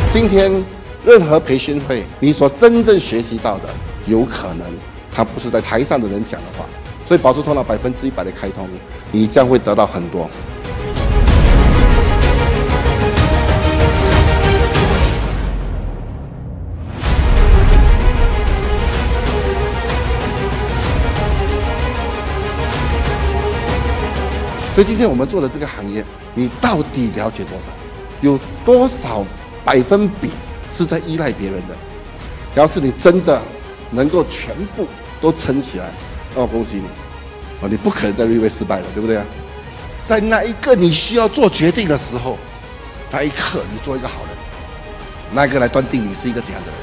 今天任何培训会，你所真正学习到的，有可能它不是在台上的人讲的话。所以保持头脑100%的开通，你将会得到很多。所以今天我们做的这个行业，你到底了解多少？有多少%是在依赖别人的？要是你真的能够全部都撑起来，那我恭喜你，你不可能再略微失败了，对不对啊？在那一个你需要做决定的时候，那一刻你做一个好人，那一个来断定你是一个怎样的人。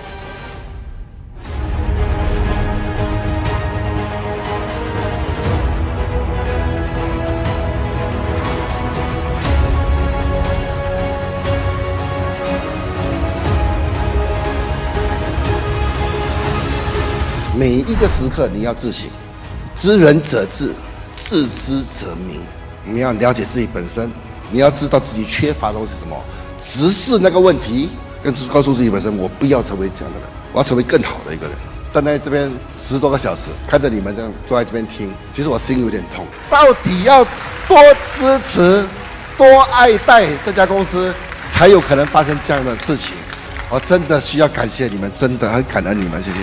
每一个时刻，你要自省，知人者智，自知者明。你要了解自己本身，你要知道自己缺乏的东西是什么，直视那个问题，跟告诉自己本身，我不要成为这样的人，我要成为更好的一个人。站在这边10多个小时，看着你们这样坐在这边听，其实我心有点痛。到底要多支持、多爱戴这家公司，才有可能发生这样的事情。我真的需要感谢你们，真的很感恩你们，谢谢。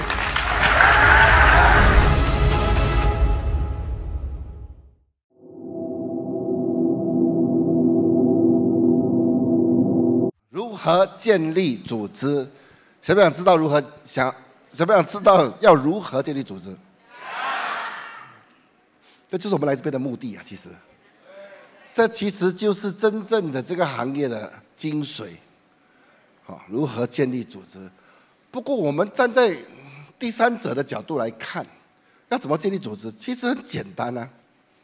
如何建立组织？想不想知道如何想不想知道要如何建立组织？这就是我们来这边的目的啊！这其实就是真正的这个行业的精髓。好，如何建立组织？不过我们站在第三者的角度来看，要怎么建立组织？其实很简单啊，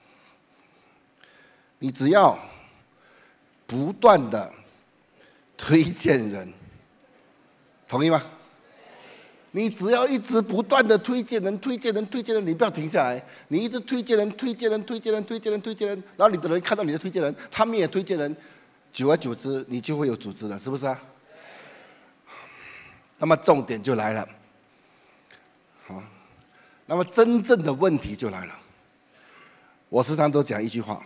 你只要不断的推荐人，同意吗？你只要一直不断的推荐人，你不要停下来，你一直推荐人，然后你的人看到你的推荐人，他们也推荐人，久而久之，你就会有组织了，是不是啊？那么重点就来了，好，那么真正的问题就来了。我时常都讲一句话：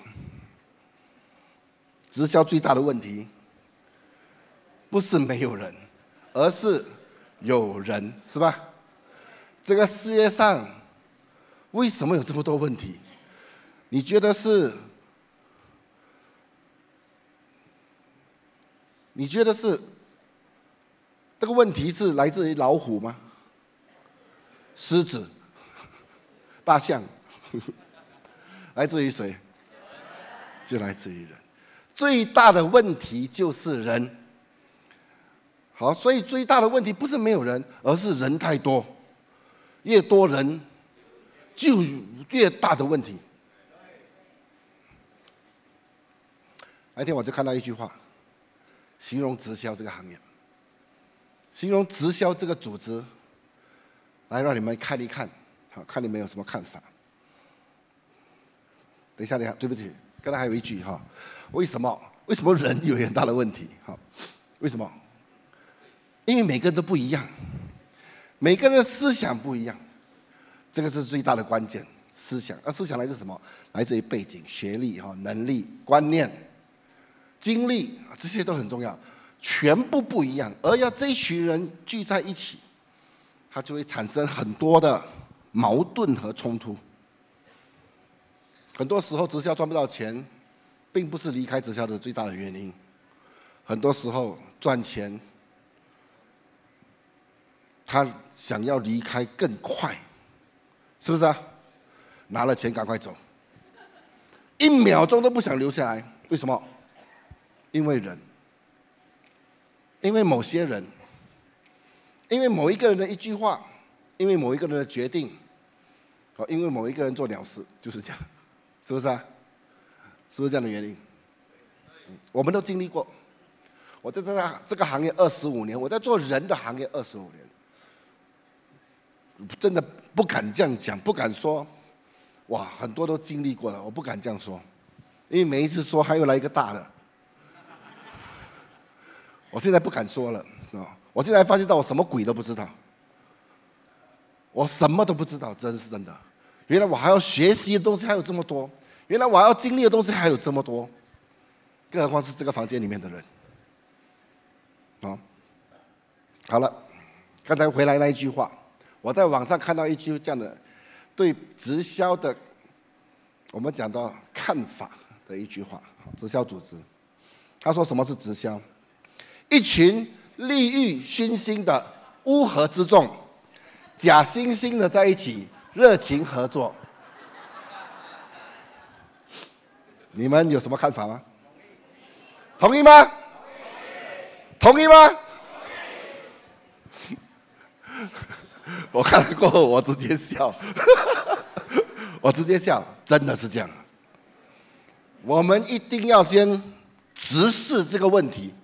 直销最大的问题，不是没有人，而是有人，是吧？这个世界上为什么有这么多问题？你觉得是这个问题是来自于老虎吗？狮子、大象，来自于谁？就来自于人。最大的问题就是人。好，所以最大的问题不是没有人，而是人太多，越多人就越大的问题。那天我就看到一句话，形容直销这个行业，形容直销这个组织，来让你们看一看，好，看你们有什么看法。等一下，对不起，刚才还有一句哈，为什么人有很大的问题？好，为什么？因为每个人都不一样，每个人的思想不一样，这个是最大的关键。思想，思想来自什么？来自于背景、学历、能力、观念、经历，这些都很重要，全部不一样。而要这一群人聚在一起，它就会产生很多的矛盾和冲突。很多时候，直销赚不到钱，并不是离开直销的最大的原因。很多时候赚钱，他想要离开更快，是不是啊？拿了钱赶快走，1秒钟都不想留下来。为什么？因为人，因为某些人，因为某一个人的一句话，因为某一个人的决定，因为某一个人做鸟事，就是这样，是不是啊？是不是这样的原因？我们都经历过。我在这个行业25年，我在做人的行业25年。真的不敢这样讲，不敢说，哇，很多都经历过了，我不敢这样说，因为每一次说还有来一个大的，我现在不敢说了， 我现在发现到我什么鬼都不知道，我什么都不知道，真是真的。原来我还要学习的东西还有这么多，原来我还要经历的东西还有这么多，更何况是这个房间里面的人。好了，刚才回来那一句话，我在网上看到一句这样的对直销的我们讲到看法的一句话，直销组织，他说什么是直销？一群利欲熏心的乌合之众，假惺惺的在一起，热情合作。你们有什么看法吗？同意吗？同意吗？我看了过后，我直接笑，我直接笑，真的是这样。我们一定要先直视这个问题，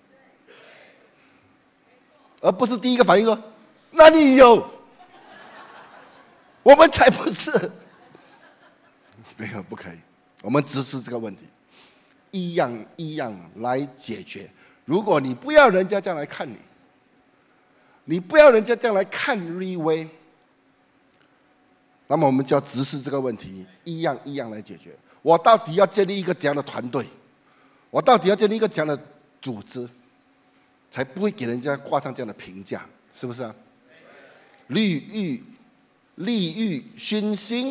而不是第一个反应说“那你有”，我们才不是。没有，不可以。我们直视这个问题，一样一样来解决。如果你不要人家这样来看你，你不要人家这样来看立威，那么我们就要直视这个问题，一样一样来解决。我到底要建立一个怎样的团队？我到底要建立一个怎样的组织，才不会给人家挂上这样的评价？是不是啊？利欲熏心，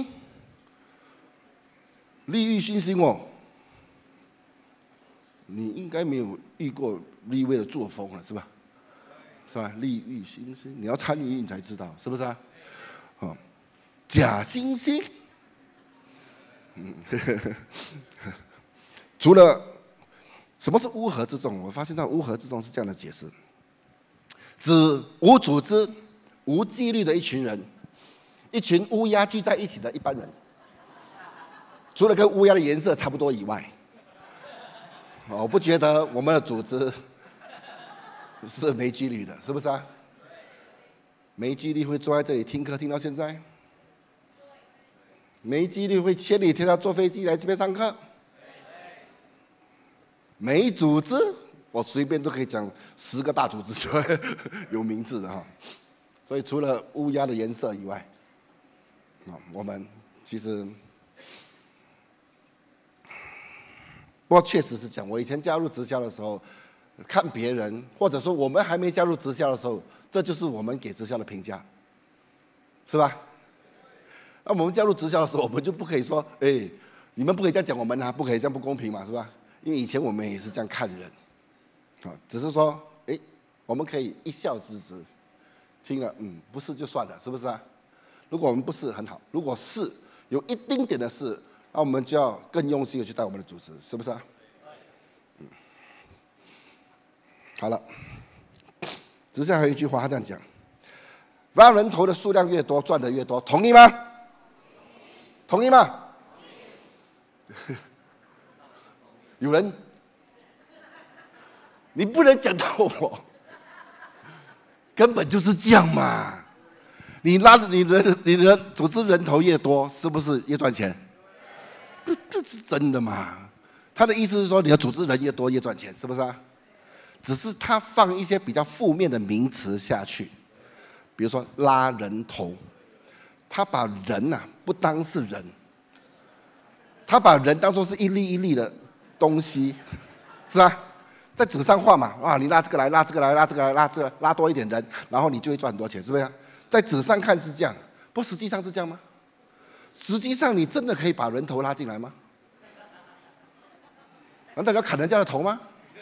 利欲熏心哦。你应该没有遇过立威的作风了，是吧？是吧？利欲熏心，你要参与你才知道，是不是啊？假惺惺，除了什么是乌合之众，我发现到乌合之众是这样的解释：指无组织、无纪律的一群人，一群乌鸦聚在一起的一般人。除了跟乌鸦的颜色差不多以外，我不觉得我们的组织是没纪律的，是不是啊？没纪律会坐在这里听课听到现在，没纪律会千里迢迢坐飞机来这边上课，没组织，我随便都可以讲10个大组织出来，有名字的哈。所以除了乌鸦的颜色以外，我们其实。不过确实是这样，我以前加入直销的时候，看别人，或者说我们还没加入直销的时候，这就是我们给直销的评价，是吧？那我们加入直销的时候，我们就不可以说，哎，你们不可以这样讲我们啊，不可以这样不公平嘛，是吧？因为以前我们也是这样看人，只是说，哎，我们可以一笑置之，听了，不是就算了，是不是啊？如果我们不是很好，如果是有一丁点的事。那我们就要更用心的去带我们的组织，是不是啊？好了，直销还有一句话，他这样讲：让人头的数量越多，赚的越多，同意吗？同意吗？有人，你不能讲到我，根本就是这样嘛！你的组织人头越多，是不是越赚钱？这是真的嘛？他的意思是说，你的组织人越多越赚钱，是不是啊？只是他放一些比较负面的名词下去，比如说拉人头，他把人不当是人，他把人当作是一粒一粒的东西，是吧？在纸上画嘛，你拉这个来，拉这个来，拉这个来，拉这个，拉多一点人，然后你就会赚很多钱，是不是？在纸上看是这样，不过实际上是这样吗？实际上，你真的可以把人头拉进来吗？难道你要砍人家的头吗？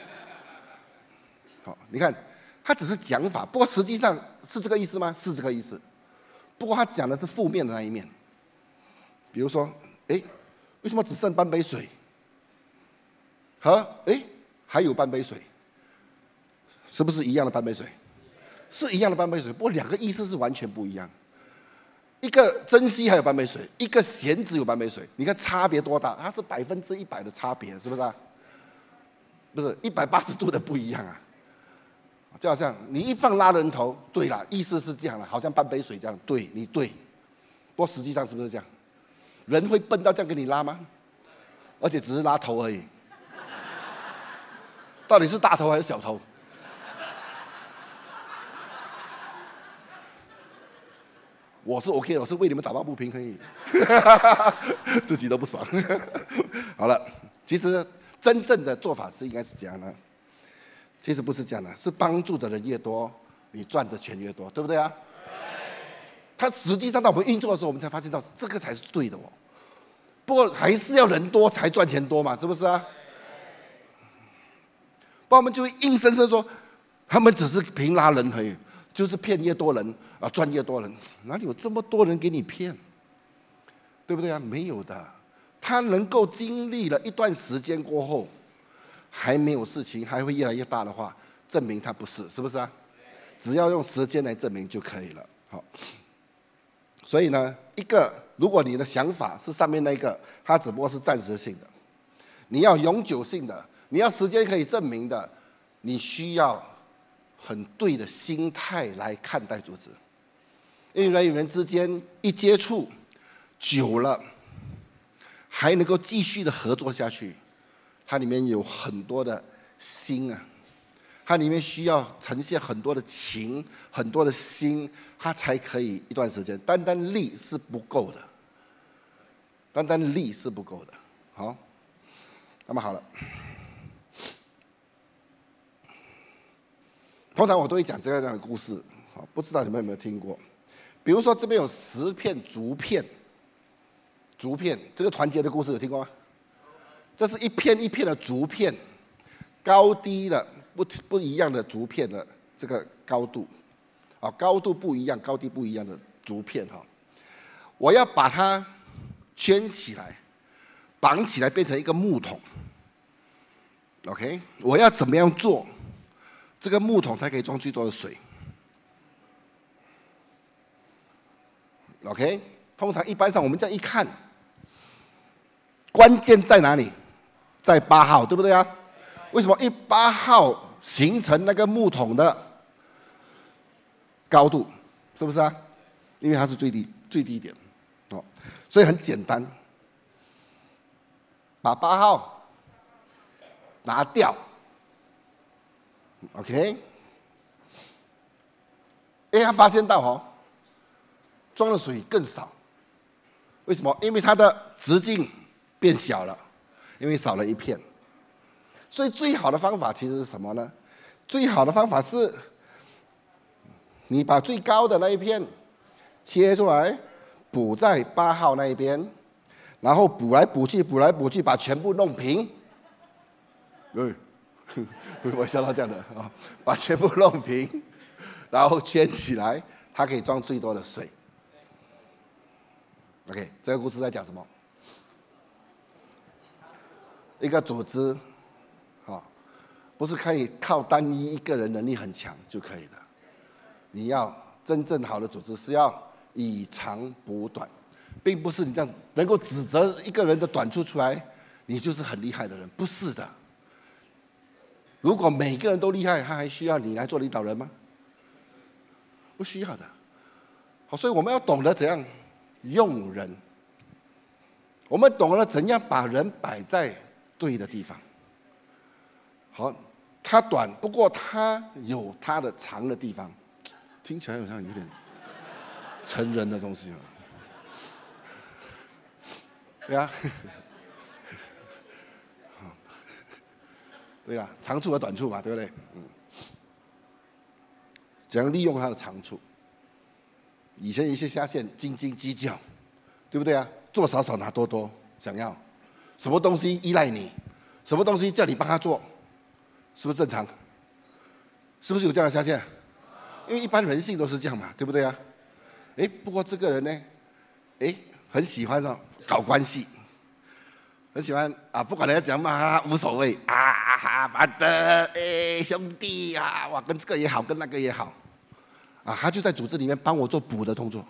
好，你看，他只是讲法，不过实际上是这个意思吗？是这个意思。不过他讲的是负面的那一面。比如说，为什么只剩半杯水？和还有半杯水，是不是一样的半杯水？是一样的半杯水，不过两个意思是完全不一样。一个珍稀还有半杯水，一个闲置有半杯水，你看差别多大？它是100%的差别，是不是啊？不是180度的不一样啊！就好像你一放拉人头，对了，意思是这样了，好像半杯水这样，对，你对。不过实际上是不是这样？人会笨到这样给你拉吗？而且只是拉头而已，到底是大头还是小头？ 我是 OK 的，我是为你们打抱不平而已，自己都不爽。好了，其实真正的做法是应该是这样的，其实不是这样的，是帮助的人越多，你赚的钱越多，对不对啊？他实际上当我们运作的时候，我们才发现到这个才是对的哦。不过还是要人多才赚钱多嘛，是不是啊？不然我们就会硬生生说，他们只是凭拉人而已，就是骗越多人啊，赚越多人，哪里有这么多人给你骗？对不对啊？没有的，他能够经历了一段时间过后，还没有事情，还会越来越大的话，证明他不是，是不是啊？只要用时间来证明就可以了。好。所以呢，如果你的想法是上面那个，它只不过是暂时性的，你要永久性的，你要时间可以证明的，你需要很对的心态来看待组织。因为人与人之间一接触久了，还能够继续的合作下去，它里面有很多的心啊。它里面需要呈现很多的情，很多的心，它才可以一段时间。单单力是不够的，单单力是不够的。好，那么好了，通常我都会讲这样的故事，好，不知道你们有没有听过？比如说这边有10片竹片，竹片这个团结的故事有听过吗？这是一片一片的竹片，高低的。不一样的竹片的这个高度，啊，高度不一样，高低不一样的竹片哈，我要把它圈起来，绑起来变成一个木桶。OK， 我要怎么样做，这个木桶才可以装最多的水 ？OK， 通常一般上我们这样一看，关键在哪里？在8号，对不对啊？为什么8号形成那个木桶的高度，是不是啊？因为它是最低点，哦，所以很简单，把8号拿掉 ，OK， 他发现到哦，装的水更少，为什么？因为它的直径变小了，因为少了一片。所以最好的方法其实是什么呢？最好的方法是，你把最高的那一片切出来，补在8号那一边，然后补来补去，把全部弄平。我笑到这样的啊，把全部弄平，然后圈起来，它可以装最多的水。OK， 这个故事在讲什么？一个组织。不是可以靠单一一个人能力很强就可以的，你要真正好的组织是要以长补短，并不是你这样能够指责一个人的短处出来，你就是很厉害的人，不是的。如果每个人都厉害，他还需要你来做领导人吗？不需要的。好，所以我们要懂得怎样用人，我们懂得怎样把人摆在对的地方。好，它短，不过它有它的长的地方，听起来好像有点成人的东西嘛。对啊，对啊，长处和短处嘛，对不对？怎样利用它的长处？以前一些下线斤斤计较，对不对啊？做少少拿多多，想要什么东西依赖你，什么东西叫你帮他做。是不是正常？是不是有这样的下线？因为一般人性都是这样嘛，对不对啊？不过这个人呢，很喜欢搞关系，很喜欢啊，不管人家讲嘛，无所谓啊，兄弟啊，哇，跟这个也好，跟那个也好，啊，他就在组织里面帮我做补的动作。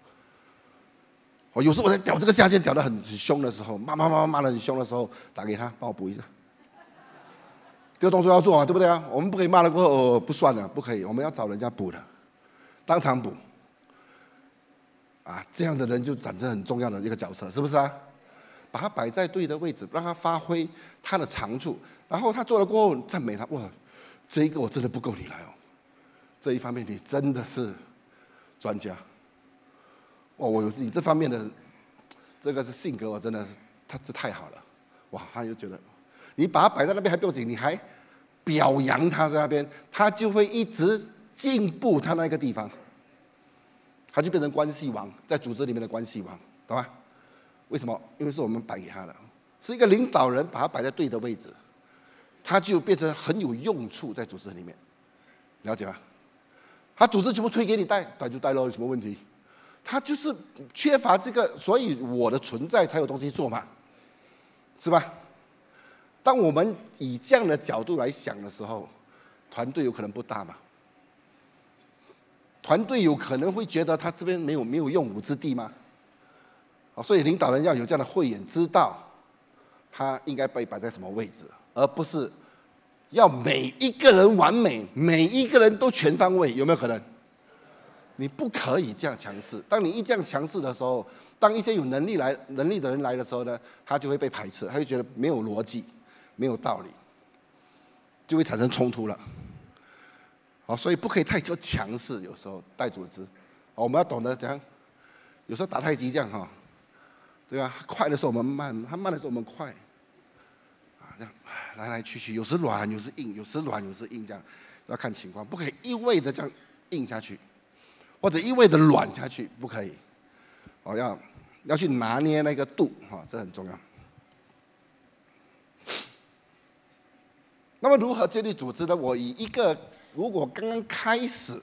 有时候我在屌这个下线屌得很凶的时候，骂得很凶的时候，打给他帮我补一下。这个动作要做啊，对不对啊？我们不可以骂了过后不算了，不可以，我们要找人家补的，当场补。啊，这样的人就产生很重要的一个角色，是不是啊？把他摆在对的位置，让他发挥他的长处，然后他做了过后赞美他，哇，这一个我真的不够你来哦，这一方面你真的是专家。 我有你这方面的这个是性格，我真的是这太好了，哇，他就觉得你把他摆在那边还不用紧，你还表扬他在那边，他就会一直进步他那个地方，他就变成关系王，在组织里面的关系王，懂吗？为什么？因为是我们摆给他的，是一个领导人把他摆在对的位置，他就变成很有用处在组织里面，了解吗？他组织全部推给你带，带就带咯，有什么问题？他就是缺乏这个，所以我的存在才有东西做嘛，是吧？当我们以这样的角度来想的时候，团队有可能不大嘛。团队有可能会觉得他这边没有用武之地吗？所以领导人要有这样的慧眼，知道他应该被摆在什么位置，而不是要每一个人完美，每一个人都全方位，有没有可能？你不可以这样强势。当你一这样强势的时候，当一些有能力的人来的时候呢，他就会被排斥，他就觉得没有逻辑，没有道理，就会产生冲突了。好，所以不可以太强势，有时候带组织，我们要懂得怎样。有时候打太极这样哈，对吧？快的时候我们慢，他慢的时候我们快，这样来来去去，有时软有时硬，有时软有时硬，这样要看情况，不可以一味的这样硬下去。或者一味的软下去，不可以，要去拿捏那个度，这很重要。那么如何建立组织呢？我以一个，如果刚刚开始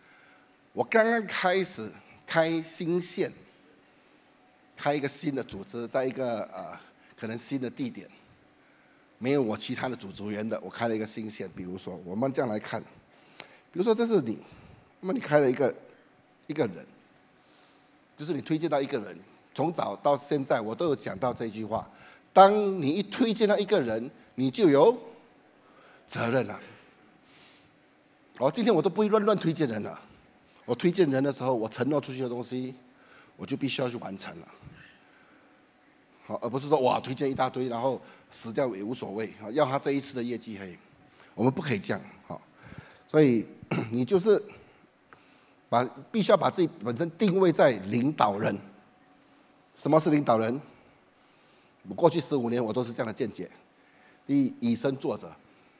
开新线，开一个新的组织，在一个可能新的地点，没有我其他的组织员的，我开了一个新线。比如说，我们这样来看，比如说这是你，那么你开了一个人，就是你推荐到一个人，从早到现在我都有讲到这句话：当你一推荐到一个人，你就有责任了。今天我都不会乱推荐人了。我推荐人的时候，我承诺出去的东西，我就必须要去完成了。好，而不是说哇推荐一大堆，然后死掉也无所谓，要他这一次的业绩而已。我们不可以这样，好，所以你就是必须要把自己本身定位在领导人。什么是领导人？我过去15年我都是这样的见解：第一，以身作则；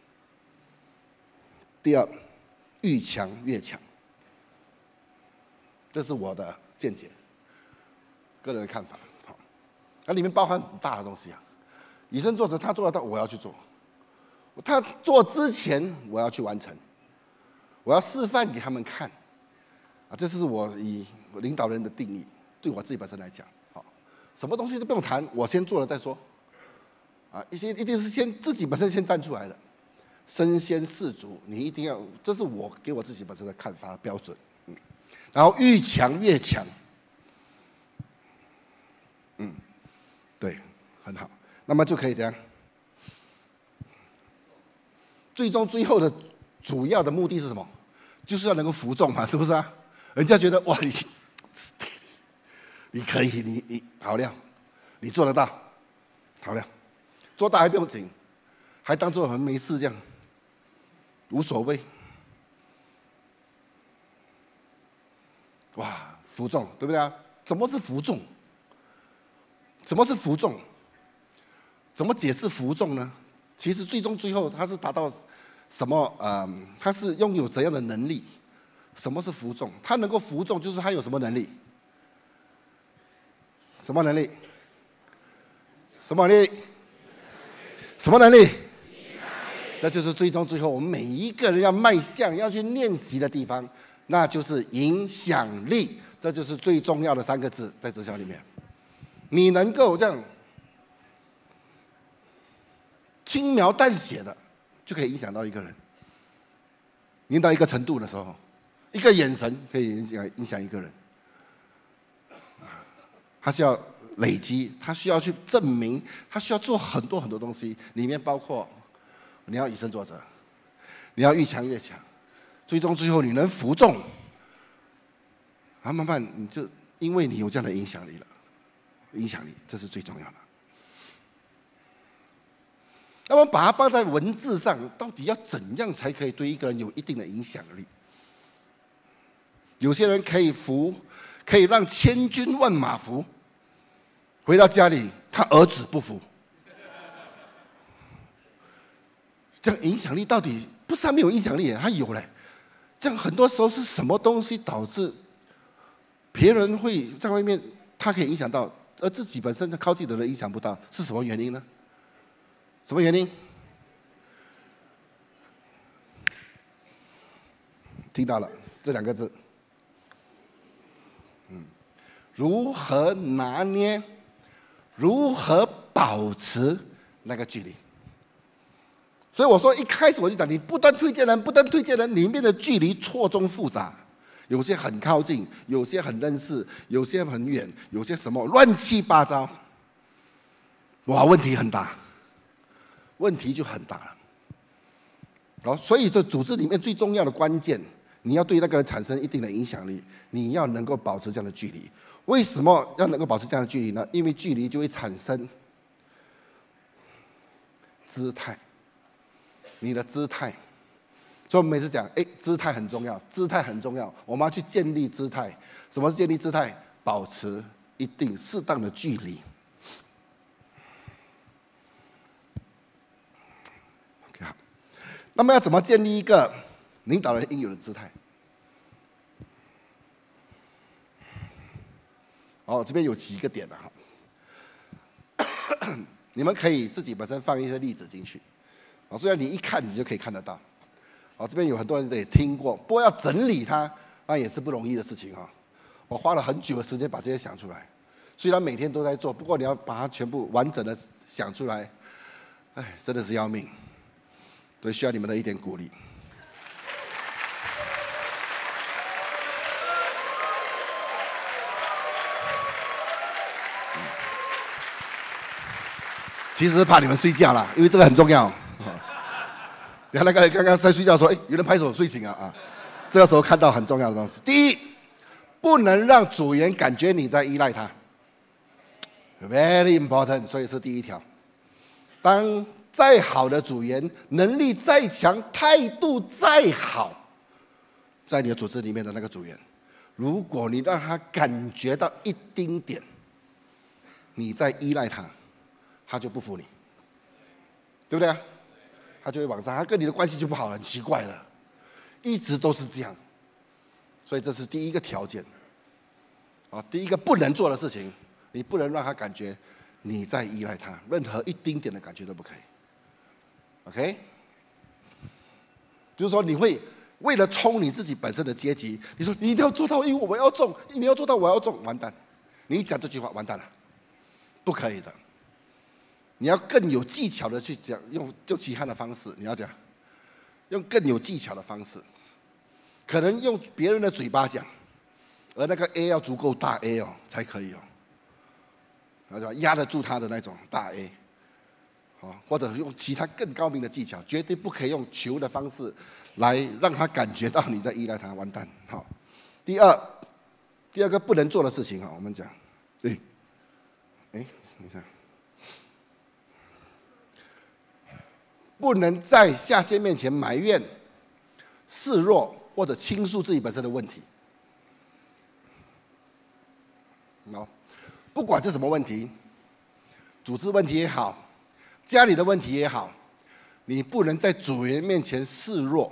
第二，愈强越强。这是我的见解，个人的看法。好，那里面包含很大的东西啊。以身作则，他做得到，我要去做；他做之前，我要去完成，我要示范给他们看。这是我以领导人的定义，对我自己本身来讲，什么东西都不用谈，我先做了再说。一定是自己本身先站出来的，身先士卒，你一定要，这是我给我自己本身的看法标准。然后愈强越强，对，很好。那么就可以这样，最后的主要的目的是什么？就是要能够服众嘛，是不是啊？人家觉得哇，你可以，你好料，你做得到，好料，做大还不用紧，还当作很没事这样，无所谓。哇，服众，对不对啊？什么是服众？什么是服众？怎么解释服众呢？其实最后他是达到什么？他是拥有怎样的能力？什么是服众？他能够服众，就是他有什么能力？什么能力？什么能力？什么能力？这就是最后我们每一个人要迈向、要去练习的地方，那就是影响力。这就是最重要的3个字，在直销里面，你能够这样轻描淡写的就可以影响到一个人，影到一个程度的时候，一个眼神可以影响一个人。他需要累积，他需要去证明，他需要做很多东西，里面包括你要以身作则，你要愈强越强，最后你能服众，慢慢你就因为你有这样的影响力了，影响力这是最重要的。那么把它放在文字上，到底要怎样才可以对一个人有一定的影响力？有些人可以服， 可以让千军万马服。回到家里，他儿子不服。这样影响力到底不是他没有影响力，他有嘞。这样很多时候是什么东西导致别人会在外面，他可以影响到，而自己本身靠自己的人影响不到，是什么原因呢？什么原因？听到了这2个字，如何拿捏，如何保持那个距离？所以我说一开始我就讲，你不断推荐人，里面的距离错综复杂，有些很靠近，有些很认识，有些很远，有些什么乱七八糟，哇，问题很大，问题就很大了。好，所以这组织里面最重要的关键，你要对那个人产生一定的影响力，你要能够保持这样的距离。为什么要能够保持这样的距离呢？因为距离就会产生姿态。你的姿态，所以我们每次讲，姿态很重要，姿态很重要，我们要去建立姿态。什么是建立姿态？保持一定适当的距离。OK， 好。那么要怎么建立一个领导人应有的姿态？这边有几个点了哈，你们可以自己本身放一些例子进去。虽然你一看你就可以看得到，这边有很多人也听过，不过要整理它，那也是不容易的事情哈。我花了很久的时间把这些想出来，虽然每天都在做，不过你要把它全部完整的想出来，真的是要命，所以需要你们的一点鼓励。其实是怕你们睡觉啦，因为这个很重要。你看那个人刚刚在睡觉说，有人拍手睡醒啊！这个时候看到很重要的东西。第一，不能让组员感觉你在依赖他 ，very important， 所以是第一条。当再好的组员，能力再强，态度再好，在你的组织里面的那个组员，如果你让他感觉到一丁点你在依赖他，他就不服你，对不对啊？他就会往上，他跟你的关系就不好，很奇怪了，一直都是这样。所以这是第一个条件，第一个不能做的事情，你不能让他感觉你在依赖他，任何一丁点的感觉都不可以。OK， 比如说你会为了冲你自己本身的阶级，你说你一定要做到，因为我要中，你要做到我要中，完蛋！你一讲这句话，完蛋了，不可以的。你要更有技巧的去讲，用其他的方式，你要讲，用更有技巧的方式，可能用别人的嘴巴讲，而那个 A 要足够大 A 才可以然后压得住他的那种大 A， 或者用其他更高明的技巧，绝对不可以用球的方式来让他感觉到你在依赖他，完蛋。好，第二个不能做的事情我们讲，你看。不能在下线面前埋怨、示弱或者倾诉自己本身的问题。不管是什么问题，组织问题也好，家里的问题也好，你不能在组员面前示弱、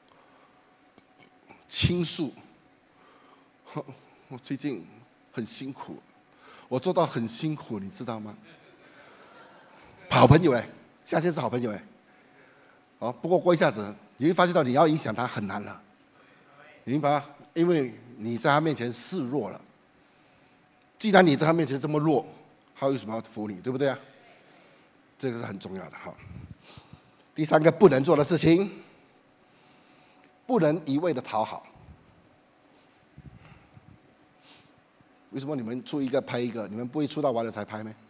倾诉。我最近很辛苦，我做到很辛苦，你知道吗？好朋友下线是好朋友不过过一下子，你会发现到你要影响他很难了，明白吗？因为你在他面前示弱了。既然你在他面前这么弱，他为什么要服你？对不对啊？这个是很重要的第三个不能做的事情，不能一味的讨好。为什么你们出一个拍一个，你们不会出到完了才拍吗？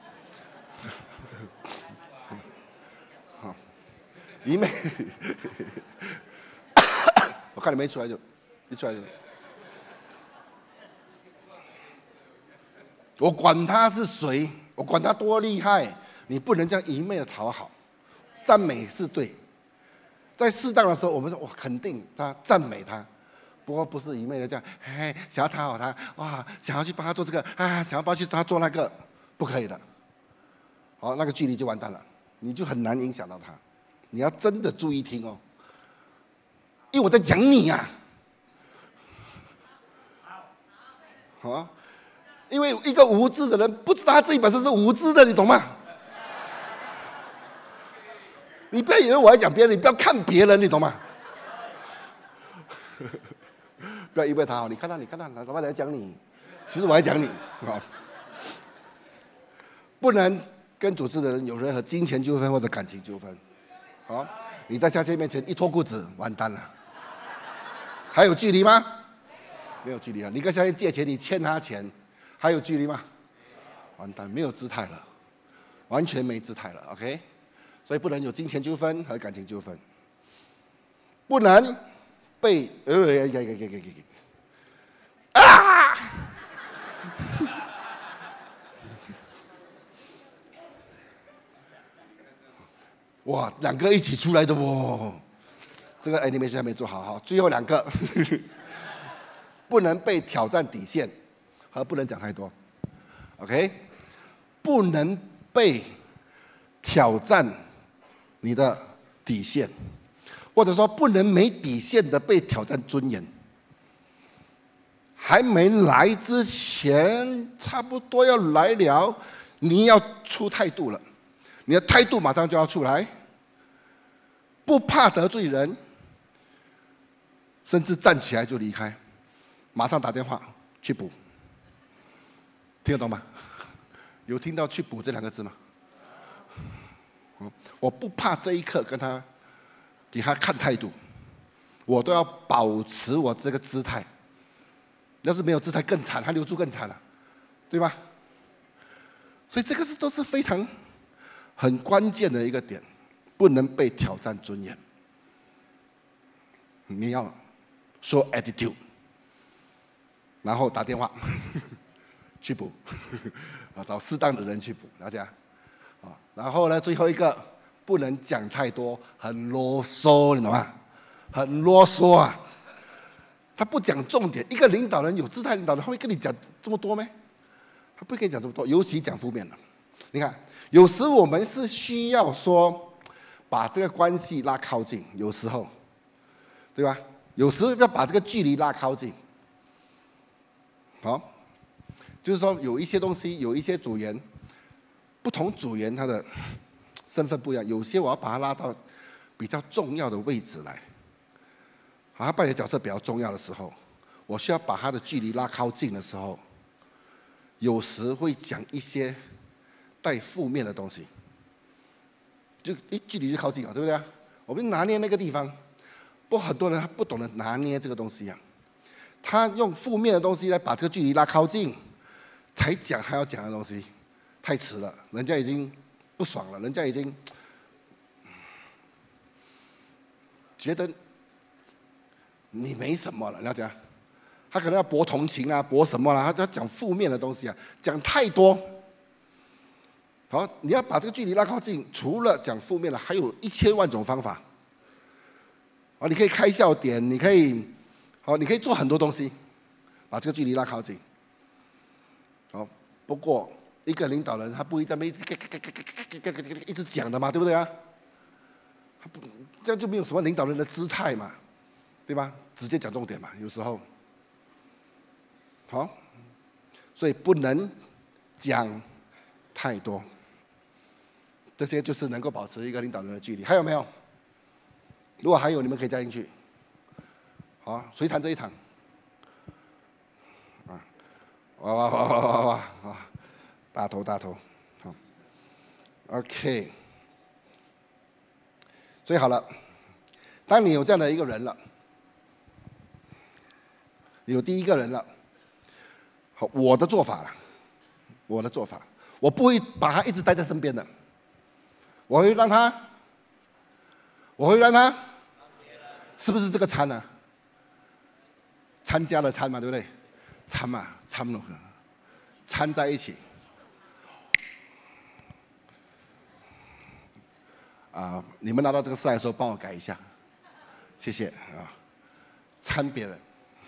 一妹，我看你没出来就，一出来就，我管他是谁，我管他多厉害，你不能这样一昧的讨好，赞美是对，在适当的时候，我们说我肯定他赞美他， 不过不是一昧的这样，哎，想要讨好他，哇，想要去帮他做这个，啊，想要帮去他做那个，不可以的。好，那个距离就完蛋了，你就很难影响到他。你要真的注意听哦，因为我在讲你呀。好，因为一个无知的人不知道他自己本身是无知的，你懂吗？你不要以为我在讲别人，你不要看别人，你懂吗？不要以为他好，你看他，老板在讲你，其实我在讲你。好，不能跟主治的人有任何金钱纠纷或者感情纠纷。好，你在下线面前一脱裤子，完蛋了。还有距离吗？没有距离了。你跟下线借钱，你欠他钱，还有距离吗？完蛋，没有姿态了，完全没姿态了。OK， 所以不能有金钱纠纷和感情纠纷，不能被啊！哇，2个一起出来的哦，这个 animation 还没做好哈。最后2个，不能被挑战底线，和不能讲太多。OK， 不能被挑战你的底线，或者说不能没底线的被挑战尊严。还没来之前，差不多要来了，你要出态度了，你的态度马上就要出来，不怕得罪人，甚至站起来就离开，马上打电话去补，听得懂吗？有听到"去补"这2个字吗？我不怕这一刻跟他给他看态度，我都要保持我这个姿态。要是没有姿态更惨，他留住更惨了，对吧？所以这个都是非常很关键的一个点，不能被挑战尊严。你要说 attitude， 然后打电话去补，找适当的人去补，了解啊？然后呢，最后一个不能讲太多，很啰嗦，你懂吗？很啰嗦啊！他不讲重点，一个领导人有姿态领导人，他会跟你讲这么多吗？他不会跟你讲这么多，尤其讲负面的。你看，有时我们是需要说把这个关系拉靠近，有时候，对吧？有时要把这个距离拉靠近。好，就是说有一些东西，有一些组员，不同组员他的身份不一样，有些我要把他拉到比较重要的位置来。他扮演角色比较重要的时候，我需要把他的距离拉靠近的时候，有时会讲一些带负面的东西，就距离就靠近了，对不对啊？我们拿捏那个地方，不过很多人他不懂得拿捏这个东西啊，他用负面的东西来把这个距离拉靠近，才讲他要讲的东西，太迟了，人家已经不爽了，人家已经觉得你没什么了，了解？他可能要博同情啊，博什么啦？他讲负面的东西啊，讲太多。好，你要把这个距离拉靠近，除了讲负面了，还有1000万种方法。好，你可以开笑点，你可以做很多东西，把这个距离拉靠近。好，不过一个领导人他不会在那边一直讲的嘛，对不对啊？这样就没有什么领导人的姿态嘛。对吧？直接讲重点嘛，有时候，好，所以不能讲太多，这些就是能够保持一个领导人的距离。还有没有？如果还有，你们可以加进去。好，谁谈这一场？啊，哇，大头，好 ，OK， 所以好了，当你有这样的一个人了。有第一个人了，好，我的做法，我不会把他一直带在身边的，我会让他，是不是这个参呢？参加的参嘛，对不对？参嘛，参在一起。你们拿到这个slide的时候，帮我改一下，谢谢啊。参别人。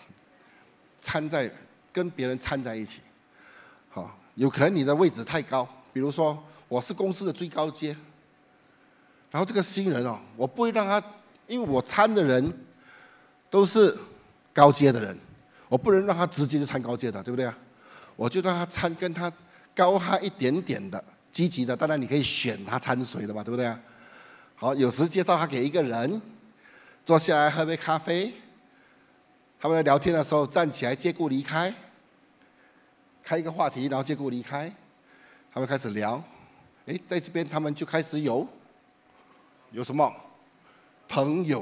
跟别人掺在一起。好，有可能你的位置太高，比如说我是公司的最高阶，然后这个新人哦，我不会让他，因为我掺的人都是高阶的人，我不能让他直接就掺高阶的，对不对啊？我就让他掺跟他高他一点点的积极的，当然你可以选他掺谁的嘛，对不对啊？好，有时介绍他给一个人，坐下来喝杯咖啡，他们在聊天的时候站起来借故离开，开一个话题，然后借故离开，他们开始聊，哎，在这边他们就开始有什么朋友？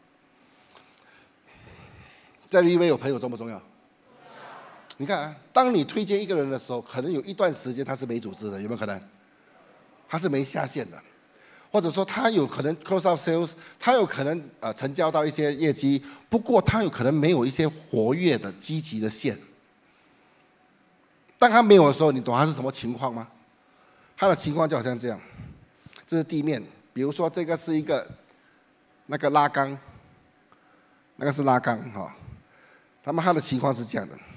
在立位有朋友重不重要？你看啊，当你推荐一个人的时候，可能有一段时间他是没组织的，有没有可能？他是没下线的，或者说他有可能 close out sales， 他有可能成交到一些业绩，不过他有可能没有一些活跃的、积极的线。当他没有的时候，你懂他是什么情况吗？他的情况就好像这样，这是地面，比如说这个是一个那个拉缸，那个是拉缸哈，那么他的情况是这样的。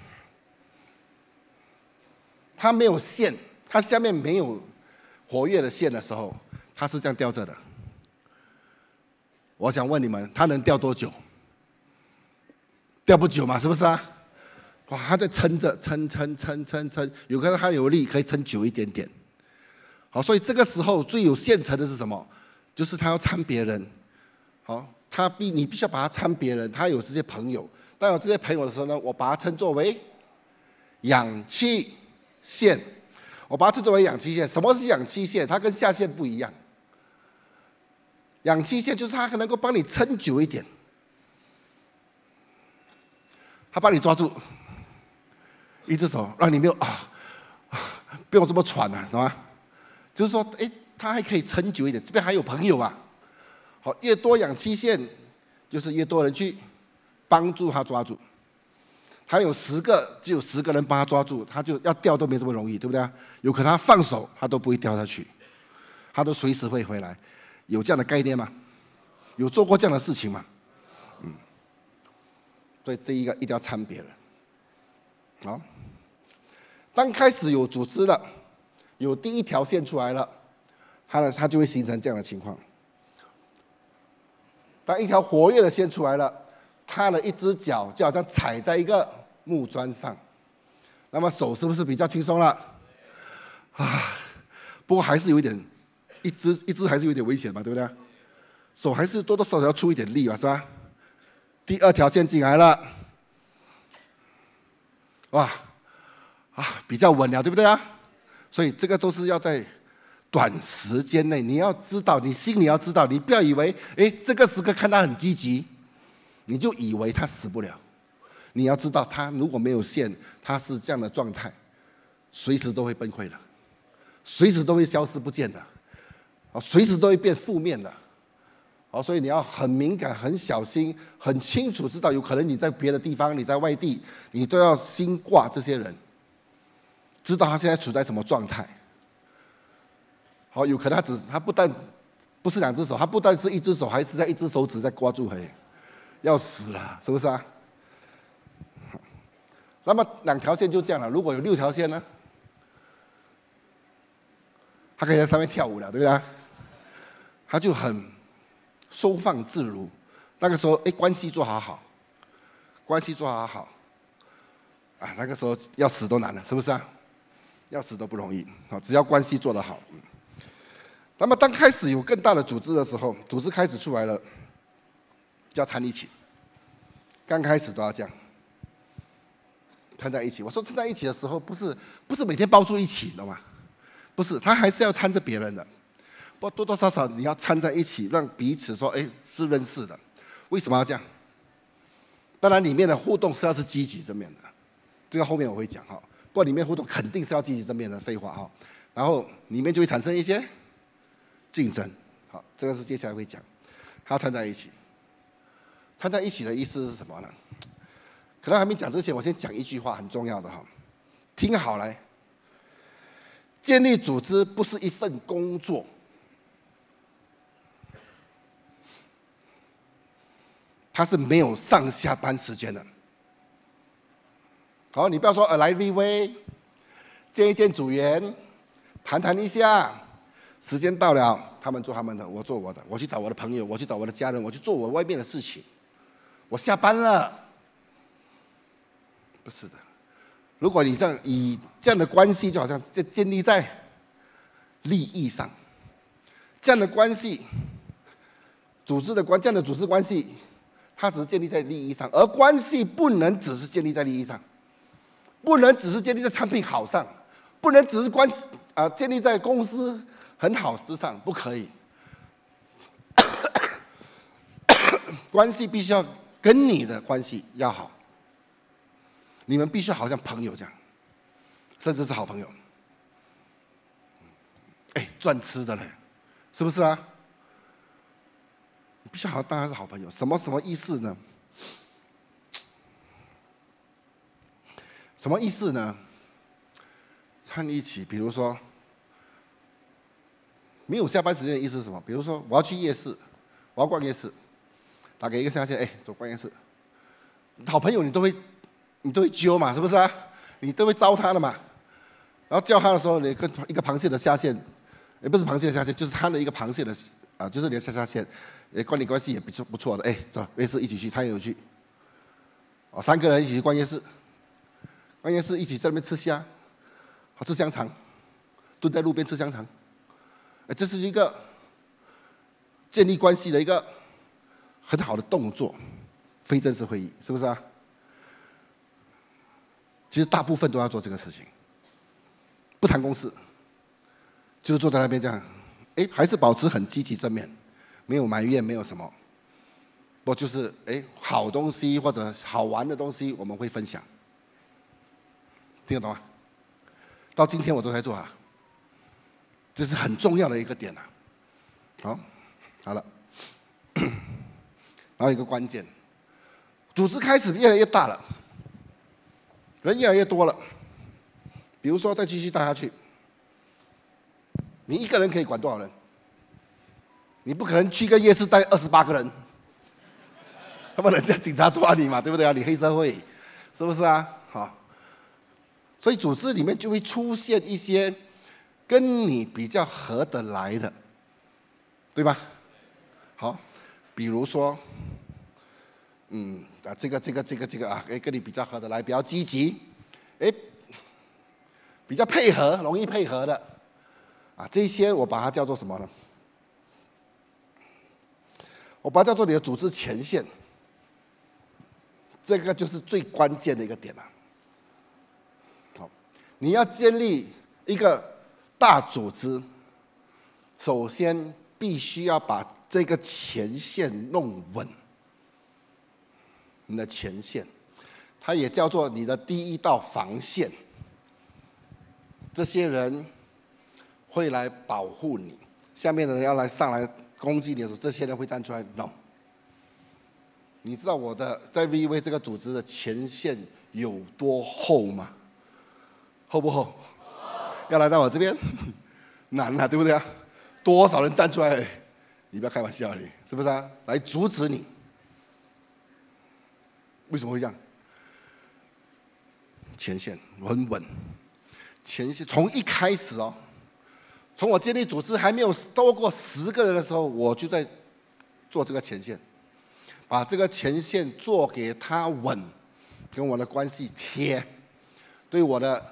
它没有线，它下面没有活跃的线的时候，它是这样吊着的。我想问你们，它能吊多久？吊不久嘛，是不是啊？哇，它在撑着，撑，有可能它有力可以撑久一点点。好，所以这个时候最有现成的是什么？就是他要掺别人。好，你必须要把他掺别人，他有这些朋友。当有这些朋友的时候呢，我把它称作为氧气线，我把它称作为氧气线。什么是氧气线？它跟下线不一样。氧气线就是它能够帮你撑久一点，它把你抓住，一只手让你没有不用这么喘啊，是吧？就是说，哎，它还可以撑久一点。这边还有朋友啊，好，越多氧气线，就是越多人去帮助他抓住。他有10个，就有10个人帮他抓住，他就要掉都没这么容易，对不对啊？有可能他放手，他都不会掉下去，他都随时会回来。有这样的概念吗？有做过这样的事情吗？所以这一个一定要掺别人。好，当开始有组织了，有第一条线出来了，它就会形成这样的情况。当一条活跃的线出来了，他的一只脚就好像踩在一个木砖上，那么手是不是比较轻松了？不过还是有一点，一只还是有点危险嘛，对不对？手还是多多少少要出一点力吧，是吧？第2条线进来了，哇，比较稳了，对不对啊？所以这个都是要在短时间内，你要知道，你心里要知道，你不要以为，哎，这个时刻看他很积极，你就以为他死不了。你要知道，他如果没有线，他是这样的状态，随时都会崩溃的，随时都会消失不见的，随时都会变负面的。好，所以你要很敏感、很小心、很清楚知道，有可能你在别的地方，你在外地，你都要心挂这些人，知道他现在处在什么状态。好，有可能他不但不是2只手，他不但是1只手，还是在1只手指在挂住，要死了，是不是啊？那么2条线就这样了，如果有6条线呢？他可以在上面跳舞了，对不对？他就很收放自如。那个时候，哎，关系做好，关系做好，那个时候要死都难了，是不是啊？要死都不容易，只要关系做得好。那么当开始有更大的组织的时候，组织开始出来了，就要掺一起。刚开始都要这样，掺在一起。我说掺在一起的时候，不是每天包住一起，懂吗？不是，他还是要掺着别人的。不过多多少少你要掺在一起，让彼此说，哎，是认识的。为什么要这样？当然，里面的互动是要是积极正面的，这个后面我会讲哈。不过里面互动肯定是要积极正面的，废话哈。然后里面就会产生一些竞争，好，这个是接下来会讲。它掺在一起，掺在一起的意思是什么呢？可能还没讲之前，我先讲一句话很重要的哈，听好来。建立组织不是一份工作，它是没有上下班时间的。 好，你不要说来 VV， 见一见组员，谈谈一下，时间到了，他们做他们的，我做我的，我去找我的朋友，我去找我的家人，我去做我外面的事情，我下班了。不是的，如果你以这样的关系，就好像建立在利益上，这样的关系，这样的组织关系，它只是建立在利益上，而关系不能只是建立在利益上，不能只是建立在产品好上，不能只是建立在公司很好之上，不可以。关系必须要跟你的关系要好，你们必须好像朋友这样，甚至是好朋友。赚吃的嘞，是不是啊？你必须好像当然是好朋友，什么意思呢？什么意思呢？和你一起，比如说，没有下班时间的意思是什么？比如说，我要去夜市，我要逛夜市，打给一个下线，走逛夜市。好朋友你都会揪嘛，是不是啊？你都会招他的嘛。然后叫他的时候，你跟一个螃蟹的下线，也不是螃蟹的下线，就是他的一个螃蟹的就是你的下线，跟你关系也不错的。走夜市一起去，他也有去。3个人一起去逛夜市。关键是一起在那边吃虾，吃香肠，蹲在路边吃香肠，这是一个建立关系的一个很好的动作，非正式会议是不是啊？其实大部分都要做这个事情，不谈公事，就是坐在那边这样，还是保持很积极正面，没有埋怨，没有什么，不就是好东西或者好玩的东西我们会分享。听得懂吗？到今天我都在做啊，这是很重要的一个点啊。好了，然后一个关键，组织开始越来越大了，人越来越多了。比如说再继续带下去，你一个人可以管多少人？你不可能去个夜市带28个人，他们人家警察抓你嘛，对不对啊？你黑社会，是不是啊？好。所以组织里面就会出现一些跟你比较合得来的，对吧？好，比如说，这个啊，跟你比较合得来，比较积极，比较配合，容易配合的，这些我把它叫做什么呢？我把它叫做你的组织前线，这个就是最关键的一个点了。你要建立一个大组织，首先必须要把这个前线弄稳。你的前线，它也叫做你的第一道防线。这些人会来保护你，下面的人要上来攻击你的时候，这些人会站出来 no。你知道我在 VV 这个组织的前线有多厚吗？厚不厚？要来到我这边，难啊，对不对啊？多少人站出来？你不要开玩笑，你是不是啊？来阻止你？为什么会这样？前线很稳，前线从一开始从我建立组织还没有多过10个人的时候，我就在做这个前线，把这个前线做给他稳，跟我的关系贴，对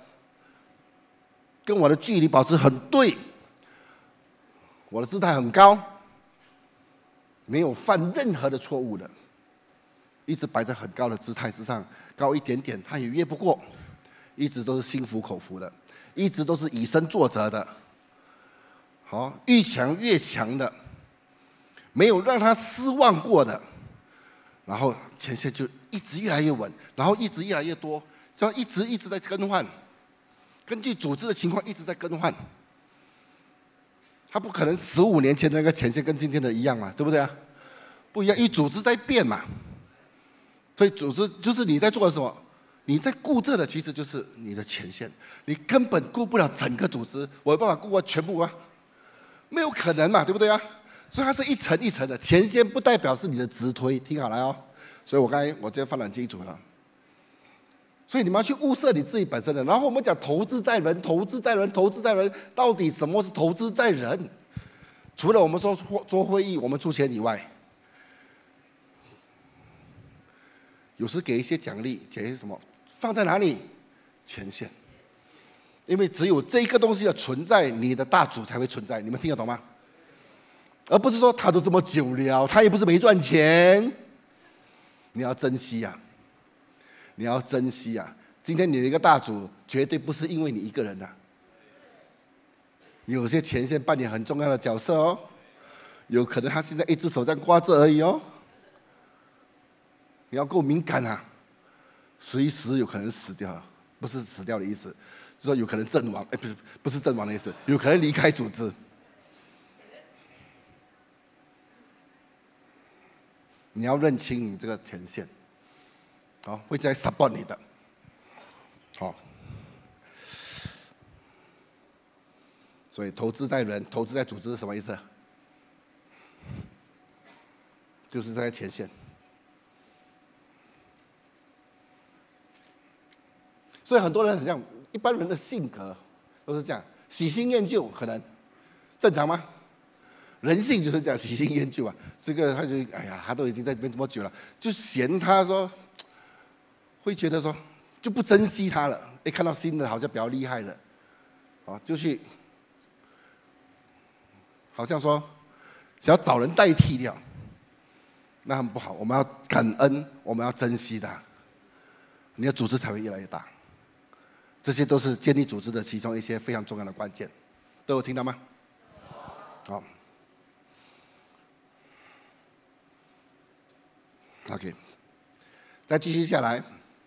跟我的距离保持很对，我的姿态很高，没有犯任何的错误的，一直摆在很高的姿态之上，高一点点他也越不过，一直都是心服口服的，一直都是以身作则的，好，愈强越强的，没有让他失望过的，然后前线就一直越来越稳，然后一直越来越多，这样一直在更换。根据组织的情况一直在更换，他不可能15年前的那个前线跟今天的一样嘛，对不对啊？不一样，因为组织在变嘛。所以组织就是你在做的什么？你在顾着的其实就是你的前线，你根本顾不了整个组织，我有办法顾完全部啊？没有可能嘛，对不对啊？所以它是一层一层的，前线不代表是你的直推，听好了哦。所以我今天放得很清楚了。 所以你们要去物色你自己本身的。然后我们讲投资在人，投资在人，投资在人，到底什么是投资在人？除了我们说做会议我们出钱以外，有时给一些奖励，给一些什么，放在哪里？前线。因为只有这个东西的存在，你的大主才会存在。你们听得懂吗？而不是说他都这么久了，他也不是没赚钱。你要珍惜呀、你要珍惜呀、今天你的一个大主，绝对不是因为你一个人的、有些前线扮演很重要的角色哦，有可能他现在一只手这样挂着而已哦。你要够敏感啊，随时有可能死掉，不是死掉的意思，就是说有可能阵亡，不是阵亡的意思，有可能离开组织。你要认清你这个前线，好，会在 support 你的，好。所以投资在人，投资在组织是什么意思？就是在前线。所以很多人很像一般人的性格都是这样，喜新厌旧，可能正常吗？人性就是这样，喜新厌旧啊。这个他就哎呀，他都已经在这边这么久了，就嫌他说，会觉得说就不珍惜他了。一看到新的好像比较厉害的，啊，就去。好像说想要找人代替掉，那很不好。我们要感恩，我们要珍惜它，你的组织才会越来越大。这些都是建立组织的其中一些非常重要的关键，都有听到吗？好 ，OK， 再继续下来，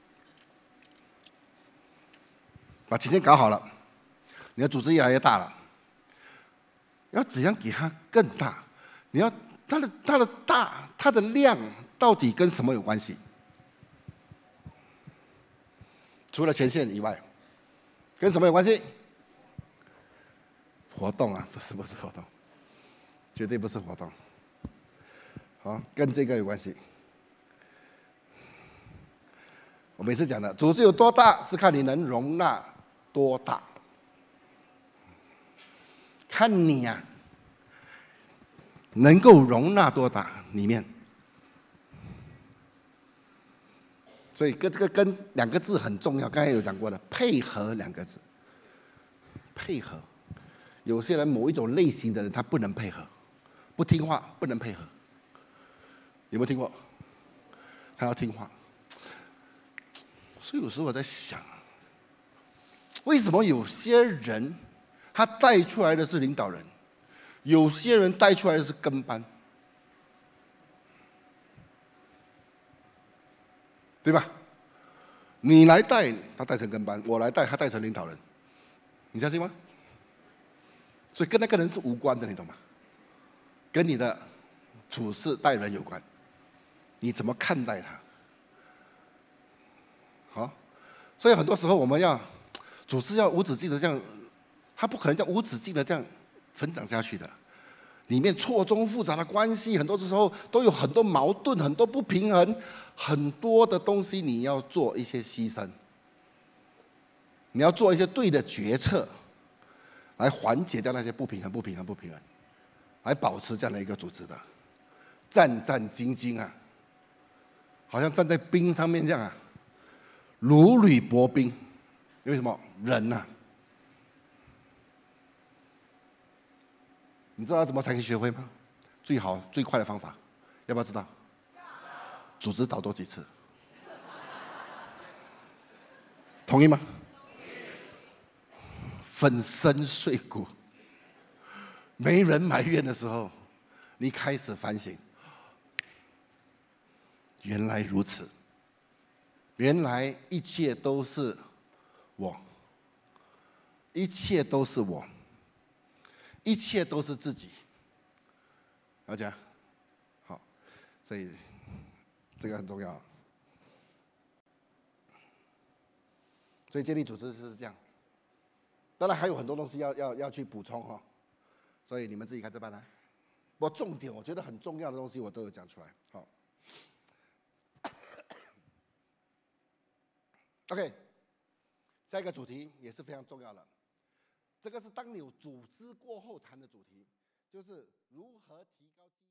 把前线搞好了，你的组织越来越大了。要怎样给它更大？你要它的大，它的量到底跟什么有关系？除了前线以外，跟什么有关系？活动啊，不是活动，绝对不是活动。好，跟这个有关系。我每次讲的，组织有多大是看你能容纳多大。看你呀、能够容纳多大里面，所以跟这个跟两个字很重要。刚才有讲过的，配合两个字，配合。有些人某一种类型的人，他不能配合，不听话，不能配合。有没有听过？他要听话。所以有时候我在想，为什么有些人他带出来的是领导人，有些人带出来的是跟班，对吧？你来带，他带成跟班；我来带，他带成领导人。你相信吗？所以跟那个人是无关的，你懂吗？跟你的处事待人有关，你怎么看待他？好，所以很多时候我们要组织要无止境的这样，他不可能这样无止境的这样成长下去的。里面错综复杂的关系，很多时候都有很多矛盾、很多不平衡，很多的东西你要做一些牺牲，你要做一些对的决策，来缓解掉那些不平衡，来保持这样的一个组织的战战兢兢啊，好像站在冰上面这样啊。如履薄冰，为什么？人呐、你知道怎么才可以学会吗？最好最快的方法，要不要知道？组织倒多几次，同意吗？粉身碎骨，没人埋怨的时候，你开始反省，原来如此。原来一切都是我，一切都是我，一切都是自己，了解？好，所以这个很重要。所以建立组织是这样，当然还有很多东西要去补充哈，所以你们自己看着办来。不过重点我觉得很重要的东西我都有讲出来。好。 OK， 下一个主题也是非常重要的，这个是当你有组织过后谈的主题，就是如何提高绩。